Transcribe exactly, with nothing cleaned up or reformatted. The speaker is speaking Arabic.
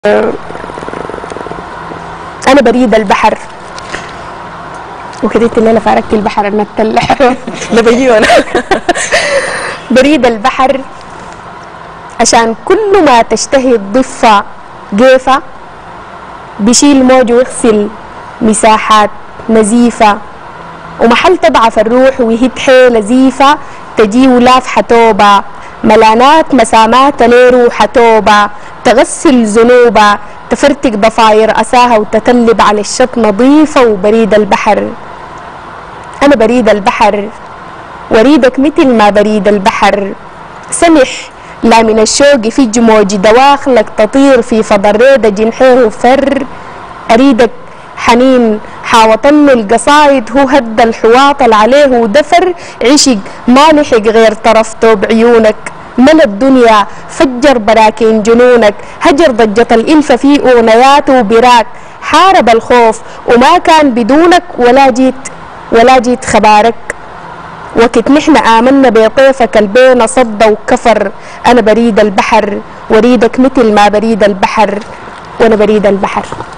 أنا بريد البحر وكديت الليلة فارقت البحر المتلح نبيي أنا بريد البحر عشان كل ما تشتهي الضفة جيفة بيشيل موج ويغسل مساحات نزيفة ومحل تضعف الروح ويهد حيلة زيفة تجي ولافحة توبة ملانات مسامات ليروحة توبة تغسل ذنوبة تفرتك ضفاير أساها وتتلب على الشط نظيفة. وبريد البحر أنا بريد البحر وريدك مثل ما بريد البحر سمح لا من الشوق في جموج دواخلك تطير في فضا الريدة جنحيه فر أريدك حنين حاوطن القصايد هو هد الحواطل عليه ودفر عشق ما لحق غير طرفته بعيونك ملا الدنيا فجر براكين جنونك هجر ضجة الإلفة في أغنياته وبراك حارب الخوف وما كان بدونك ولا جيت ولا جيت خبارك وقت نحن آمنا بطيفك البين صد وكفر. أنا بريد البحر وريدك مثل ما بريد البحر وأنا بريد البحر.